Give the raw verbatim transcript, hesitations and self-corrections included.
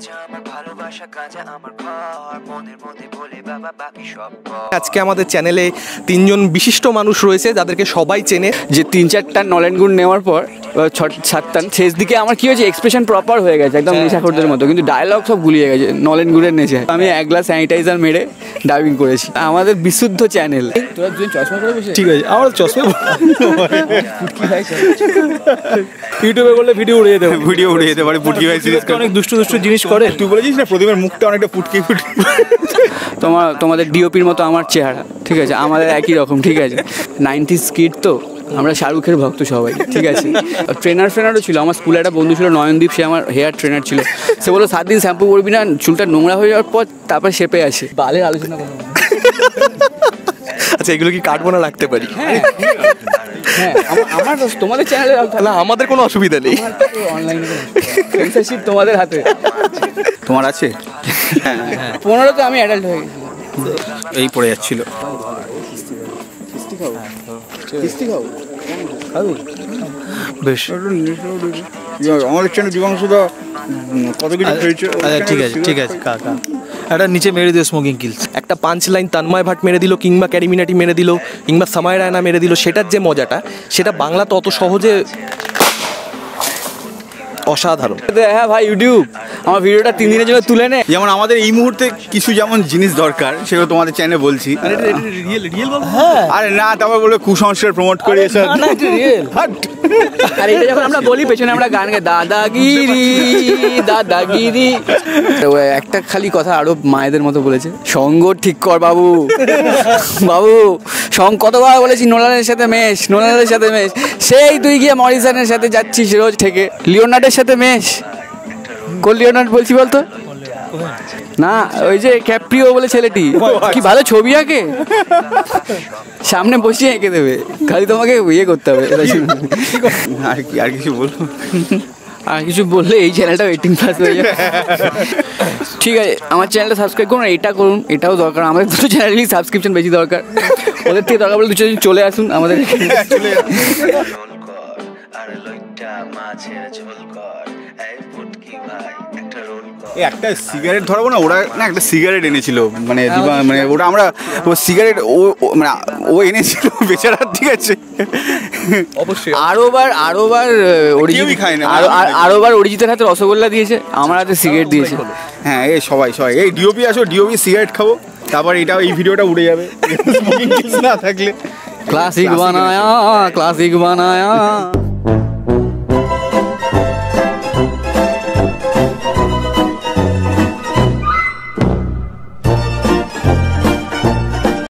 আজকে আমাদের চ্যানেলে তিনজন বিশিষ্ট মানুষ রয়েছে যাদেরকে সবাই চেনে। যে তিন চারটা নলেন গুড় নেওয়ার পর সাতটা শেষ দিকে আমার কি হয়েছে, এক্সপ্রেশন প্রপার হয়ে গেছে একদম নেশাখোরদের মতো, কিন্তু ডায়লগ সব গুলিয়ে গেছে নলেন গুড়ের নেশে। আমি এক গ্লাস স্যানিটাইজার মেরে ডাইভিং করেছি। আমাদের বিশুদ্ধ চ্যানেল। তোরা দুজন চশমা পরে বসে? ঠিক আছে, আমার চশমা ইউটিউবে করলে ভিডিও উড়িয়ে দেবে, ভিডিও উড়িয়ে যেতে পারে। পুটকি ভাই সিরিজ অনেক দুষ্টু দুষ্টু জিনিস করে। তুই বলেছিস না প্রদীপের মুখটা অনেকটা পুটকি পুটকি। তোমার তোমাদের ডিওপির মতো আমার চেহারা, ঠিক আছে, আমাদের একই রকম, ঠিক আছে। নাইনটিজ কিড তো আমরা, শাহরুখের ভক্ত সবাই, ঠিক আছে। ট্রেনার ফ্রেনারও ছিল আমার স্কুলে, একটা বন্ধু ছিল নয়নদীপ, সে আমার হেয়ার ট্রেনার ছিল। সে বললো সাত দিন শ্যাম্পু করবি না, চুলটা নোংরা হয়ে যাওয়ার পর তারপর শেপে আসে। বালের আলোচনা করবো। আচ্ছা, এগুলো কি কাটবো না রাখতে পারি? হ্যাঁ হ্যাঁ, আমার তোমাদের চ্যানেলে না, আমাদের কোনো অসুবিধা নেই। অনলাইনে সেন্সরশিপ তোমাদের হাতে। তোমার আছে? পনেরো তো আমি অ্যাডাল্ট হয়ে গেছি। এই পড়ে যাচ্ছিল। বেশ, আমাদের চ্যানেল জীবাংশুদা কত কিছু খেয়েছে। ঠিক আছে ঠিক আছে কাকা, একটা নিচে মেরে দিল স্মোকিং কিলস, একটা পাঁচ লাইন তন্ময় ভাট মেরে দিল, কিংবা ক্যারিমিনাটি মেরে দিল, কিংবা সামাই রায়না মেরে দিল, সেটার যে মজাটা সেটা বাংলা তো অত সহজে অসাধারণ। হ্যাঁ ভাই, ইউটিউব আমার ভিডিওটা তিন দিনের জন্য তুলে নে। যেমন আমাদের এই মুহূর্তে কিছু যেমন জিনিস দরকার সেগুলো তোমাদের চ্যানেলে বলছি। আরে না, তারপর বলে কুসংস্কার প্রমোট করে এসব। আর এটা যখন আমরা বলি পেছনে আমরা গান গাই, দাদাগিরি দাদাগিরি। একটা খালি কথা আরো মায়েদের মতো বলেছে, সঙ্গ ঠিক কর বাবু। বাবু সঙ্গ কতবার বলেছি, নোলানের সাথে মেশ, নোলানের সাথে মেশ। সেই তুই গিয়ে মরিসনের সাথে যাচ্ছিস রোজ থেকে, লিওনার্ডের সাথে মেশ। কোন লিওনার্ড বলছি বলতো? না, ওই যে ক্যাপ্রিও বলে ছেলেটি, কি ভালো ছবি আঁকে, সামনে বসিয়ে এঁকে দেবে, খালি তোমাকে ইয়ে করতে হবে। আর কি আর কিছু বলবো? আর কিছু বললে এই চ্যানেলটা এইটিন প্লাস হয়ে যাবে। ঠিক আছে, আমার চ্যানেলটা সাবস্ক্রাইব করুন, এটা করুন, এটাও দরকার। আমাদের দুটো চ্যানেলই সাবস্ক্রিপশন বেশি দরকার, ওদের থেকে দরকার বলে দু চারজন চলে আসুন আমাদের। একটা সিগারেট ধরাবো না, ওরা না একটা সিগারেট এনেছিল, মানে মানে ওটা আমরা ও সিগারেট ও মানে ও এনেছিল বেচারা, ঠিক আছে। অবশ্যই আরোবার আরোবার কেউই খায় না, আরোবার অরিজিতের হাতে রসগোল্লা দিয়েছে, আমার হাতে সিগারেট দিয়েছে। হ্যাঁ, এই সবাই সবাই এই ডিওপি আসো, ডিওপি সিগারেট খাবো, তারপর এটা এই ভিডিওটা উড়ে যাবে না থাকলে। ক্লাসিক বানায়া ক্লাসিক বানায়া